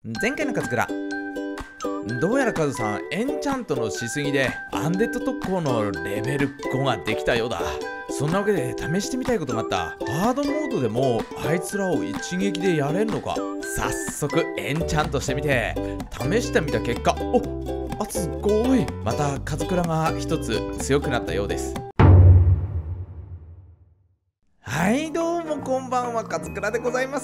前回のカズクラ、どうやらカズさんエンチャントのしすぎでアンデッド特攻のレベル5ができたようだ。そんなわけで試してみたいことがあった。ハードモードでもあいつらを一撃でやれんのか。早速エンチャントしてみて試してみた結果、すごい、またカズクラが一つ強くなったようです。はい、どうもこんばんは、カズクラでございます。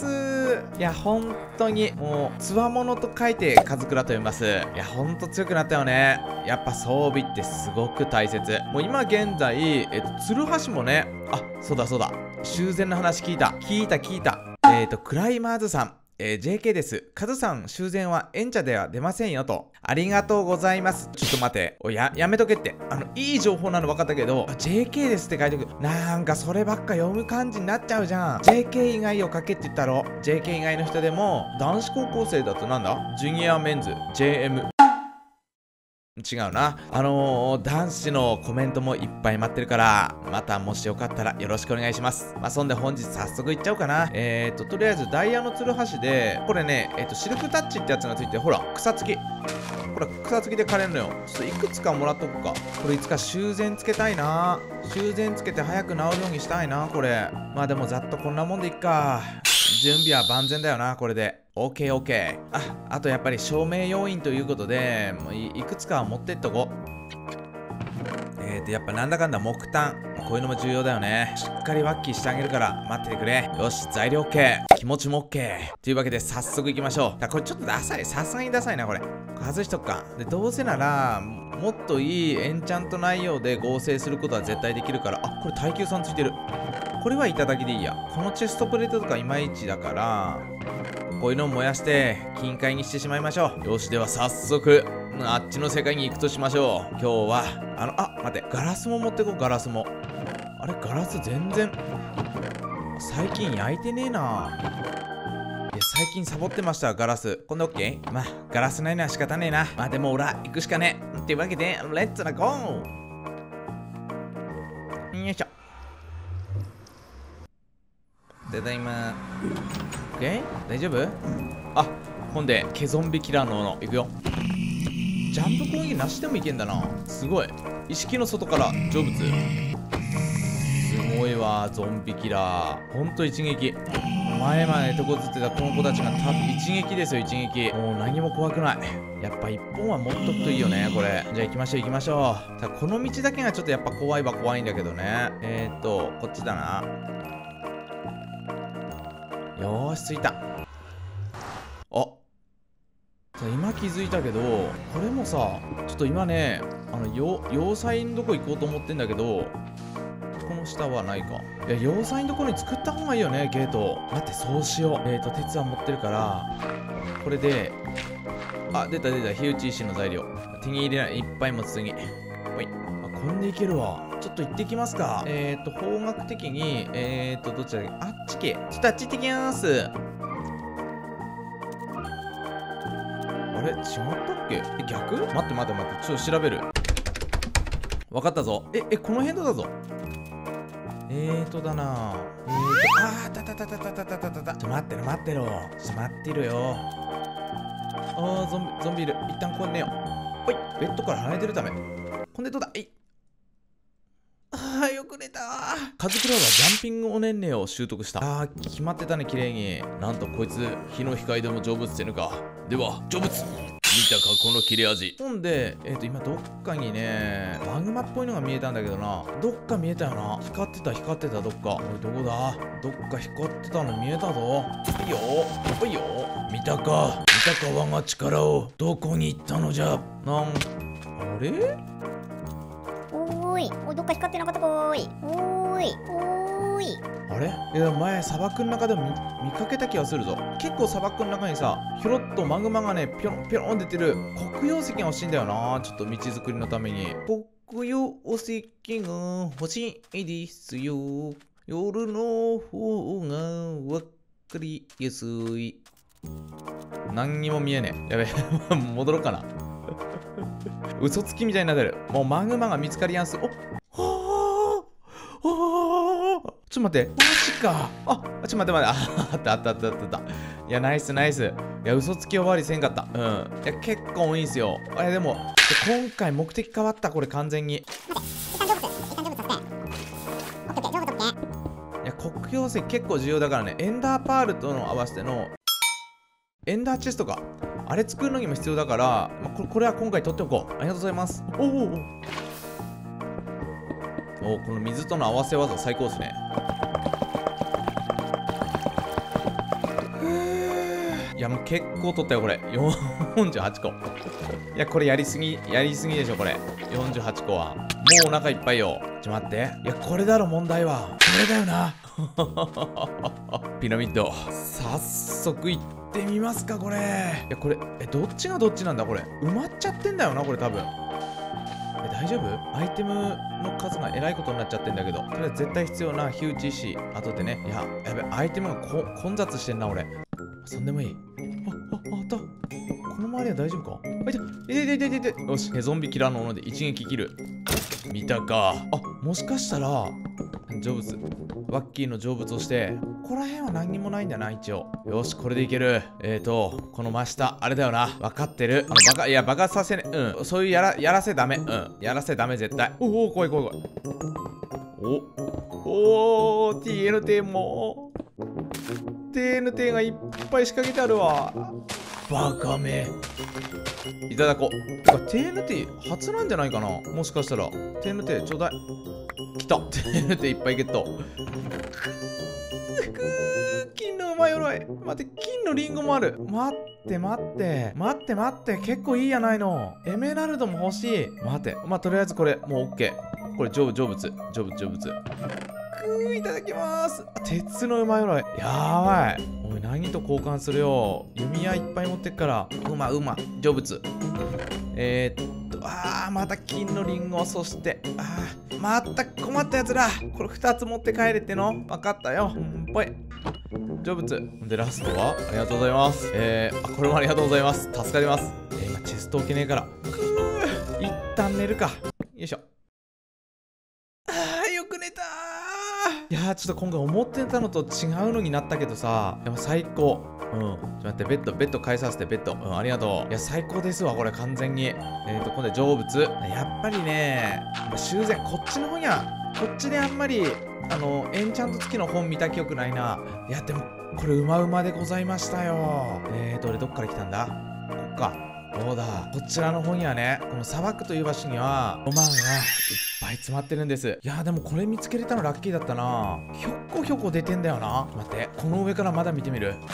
いや、本当にもうつわものと書いてカズクラと読みます。いや、ほんと強くなったよね。やっぱ装備ってすごく大切。もう今現在ツルハシもね、そうだ修繕の話聞いた。クライマーズさん、JK です。カズさん、修繕はエンチャでは出ませんよと。ありがとうございます。ちょっと待て。やめとけって。いい情報なの分かったけど、JK ですって書いておく。なんかそればっか読む感じになっちゃうじゃん。JK 以外を書けって言ったろ。JK 以外の人でも、男子高校生だとなんだ？ジュニアメンズ、JM。違うな。男子のコメントもいっぱい待ってるから、またもしよかったらよろしくお願いします。そんで本日早速いっちゃおうかな。とりあえずダイヤのツルハシで、これね、シルクタッチってやつがついて、ほら、草付き。ほら、草付きで枯れるのよ。ちょっといくつかもらっとくか。これいつか修繕つけたいな。修繕つけて早く治るようにしたいな、これ。でもざっとこんなもんでいっか。準備は万全だよな、これで。OK。あとやっぱり照明要員ということで、いくつかは持ってっとこう。やっぱなんだかんだ木炭。こういうのも重要だよね。しっかりワッキーしてあげるから待っててくれ。よし、材料 OK。気持ちも OK。というわけで早速行きましょう。これちょっとダサい。さすがにダサいな、これ。外しとくか。で、どうせなら、もっといいエンチャント内容で合成することは絶対できるから。これ耐久3ついてる。これはいただきでいいや。このチェストプレートとかいまいちだから、こういうのを燃やして金塊にしてしまいましょう。よし、では早速あっちの世界に行くとしましょう。今日は待って、ガラスも持ってこう。ガラスもガラス全然最近焼いてねえな。最近サボってました。ガラスこんな OK。ガラスないのは仕方ねえな。でも俺は行くしかねえっていうわけで、レッツラゴー。よいしょ。ただいま。OK？ 大丈夫？ほんで、ケゾンビキラーの斧、いくよ。ジャンプ攻撃なしでもいけんだな。すごい。意識の外から成仏。すごいわ、ゾンビキラー。ほんと一撃。前まで手こずってたこの子たちが一撃ですよ、一撃。もう何も怖くない。やっぱ一本は持っとくといいよね、これ。じゃあ行きましょう。この道だけがちょっとやっぱ怖いんだけどね。こっちだな。よーし、着いた。今気づいたけど、これもさ、ちょっと今ね、要塞のとこ行こうと思ってんだけど、この下はないか。いや、要塞のところに作った方がいいよね、ゲート。待って、そうしよう。鉄は持ってるから、これで、出た、火打ち石の材料。手に入れない、いっぱい持つ次。ほい。こんでいけるわ。ちょっと行ってきますか。方角的に、どっちだっけ？あっち系。ちょっとあっち行ってきまーす。あれ違ったっけ？逆？待って。ちょっと調べる。わかったぞ。この辺だぞ。だな。た。ちょっと待ってろ。ちょっと待ってるよ。ゾンビいる。一旦こんねよ。ほい。ベッドから離れてるため。こんでどうだ？よく寝た。カズクラはジャンピングおねんねを習得した。決まってたね、綺麗に。なんとこいつ火の光でも成仏せぬか。では成仏。見たかこの切れ味。ほんで今どっかにねマグマっぽいのが見えたんだけどな。どっか見えたよな。光ってたどっか。おい、どこだ？どっか光ってたの見えたぞ。いいよ。見たか我が力を。どこに行ったのじゃ。あれ？ どっか光ってなかったかーい。 あれ？いや、前砂漠の中でも見かけた気がするぞ。結構砂漠の中にさ、ひょろっとマグマがね、ぴょろん出てる黒曜石が欲しいんだよな。ちょっと道作りのために。黒曜石が欲しいですよ。夜の方がわかりやすい。何にも見えねえ。やべえ、戻ろうかな。嘘つきみたいになってる。もうマグマが見つかりやすい。ちょっと待って。マジか。ちょっと待って。あった。いや、ナイス。 いや、嘘つき終わりせんかった。うん。いや、結構多いんすよ。でも、今回目的変わった、これ完全に。いや、黒曜石結構重要だからね。エンダーパールとの合わせての、エンダーチェストか。あれ作るのにも必要だから、これは今回取っておこう。ありがとうございます。お、この水との合わせ技最高ですね。いや、もう結構取ったよ、これ。48個。いや、これやりすぎでしょ、これ。48個は。もうお腹いっぱいよ。ちょ、待って。いや、これだろ、問題は。これだよな。ピラミッド。早速行ってみますか、これ。いや、これ、どっちがどっちなんだ、これ。埋まっちゃってんだよな、これ多分。大丈夫？アイテムの数がえらいことになっちゃってんだけど。とりあえず絶対必要な火打ち石。後でね。いや、やべ、アイテムが混雑してんな、俺。そんでもいい。あった。この周りは大丈夫か？いて。よし、ゾンビキラーのもので一撃切る。見たか。もしかしたら、成仏。ワッキーの成仏をして、ここら辺は何にもないんだな、一応。よし、これでいける。この真下、あれだよな。分かってる。爆発させね。うん。そういうやらせダメ。うん。やらせダメ、絶対。怖い。TNT も。TNT がいっぱい仕掛けてあるわ。バカめ。いただこう。てか TNT 初なんじゃないかな、もしかしたら。TNT ちょうだい。来た。TNT いっぱいゲット。金の馬鎧。待って、金のリンゴもある。待って。結構いいやないの。エメラルドも欲しい。待って。とりあえずこれ、もう OK。これ、成仏。いただきます。鉄の馬鎧。やばい。おい、何と交換するよ。弓矢いっぱい持ってっから。成仏。また金のリンゴ。そして、また困ったやつだ。これ2つ持って帰れっての。分かったよ。ぽい。成仏。で、ラストはありがとうございます。これもありがとうございます。助かります。今、チェスト置けねえから。一旦寝るか。よいしょ。よく寝たー。いやー、ちょっと今回思ってたのと違うのになったけどさ、でも最高。ちょっと待って、ベッド返させて、ベッド。ありがとう。いや、最高ですわ、これ、完全に。今度は成仏。やっぱりね、修繕、こっちの方には、こっちであんまり、エンチャント付きの本見た記憶ないな。いや、でも、これ、馬でございましたよ。俺、どっから来たんだ？こっか。どうだ。こちらの方にはね、この砂漠という場所には、ロマンがいっぱい詰まってるんです。いやー、でもこれ見つけれたのラッキーだったな。ひょこ出てんだよな。待って、この上からまだ見てみる。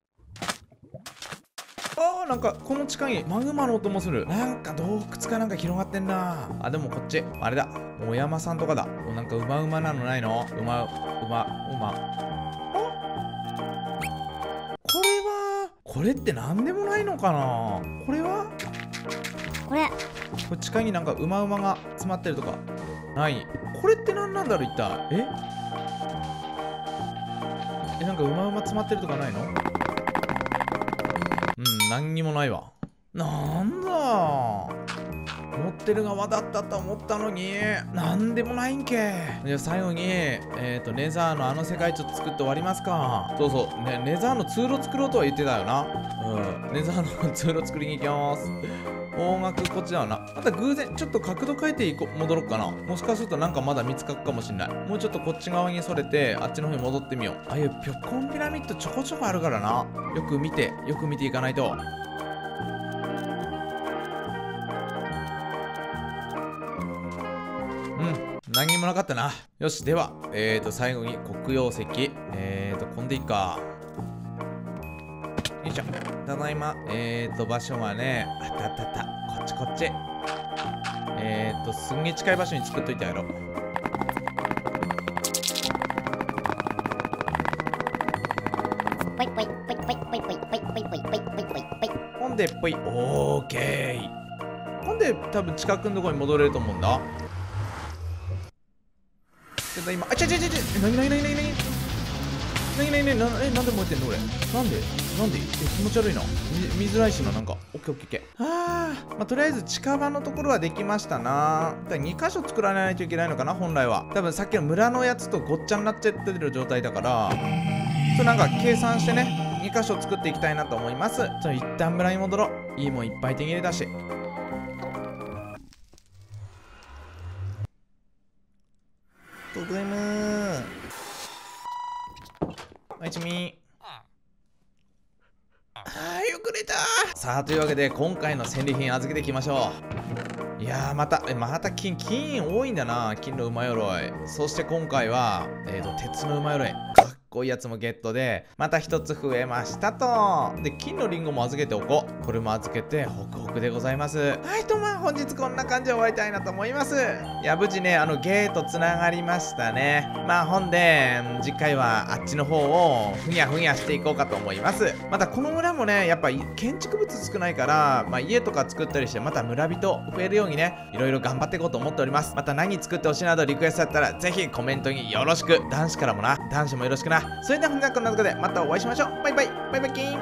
なんかこの地下にマグマの音もする。なんか洞窟かなんか広がってんな。でもこっちあれだ、お山さんとかだ。なんか馬なのないの？これってなんでもないのかな。これ地下になんか馬が詰まってるとかない。これって何なんだろう、一体。なんか馬詰まってるとかないの？何にもないわ。なんだ、持ってる側だったと思ったのに、なんでもないんけ。じゃあ最後に、ネザーの世界ちょっと作って終わりますか。そうそう、ネザーの通路作ろうとは言ってたよな。ネザーの通路作りに行きます。方角こっちだよな。また偶然ちょっと角度変えて戻ろうかな。もしかするとなんかまだ見つかるかもしんない。もうちょっとこっち側にそれて、あっちの方に戻ってみよう。ああいうピョコンピラミッドちょこちょこあるからな。よく見ていかないと。何にもなかったな。よし、では、最後に黒曜石。飛んでいいか。よいしょ。ただいま。場所はね、あった。こっち。すんげえ近い場所に作っといてやろう。ほんで、ぽい。オーケー。ほんで、多分近くのところに戻れると思うんだ。今、何なんで燃えてんの俺。なんで気持ち悪いな。見づらいしな、なんか。オッケー。とりあえず近場のところはできましたな。2箇所作らないといけないのかな、本来は。多分さっきの村のやつとごっちゃになっちゃってる状態だから、なんか計算してね、 2箇所作っていきたいなと思います。じゃあ一旦村に戻ろう。いいもんいっぱい手に入れたし。ただいまー。おやすみ。よく寝た。さあ、というわけで今回の戦利品預けていきましょう。いやー、また金多いんだな。金の馬鎧。そして今回は鉄の馬鎧、かっこいいやつもゲットで、また一つ増えましたと。で、金のリンゴも預けておこう。これも預けてホクホクでございます。はいと、本日こんな感じで終わりたいなと思います。いや、無事ね、ゲートつながりましたね。ほんで次回はあっちの方をふにゃふにゃしていこうかと思います。またこの村もね、やっぱ建築物少ないから、家とか作ったりして、また村人増えるようにね、いろいろ頑張っていこうと思っております。また何作ってほしいなどリクエストだったらぜひコメントによろしく。男子からもな、男子もよろしくな。それでは本日はこんなところでまたお会いしましょう。バイバイキーン。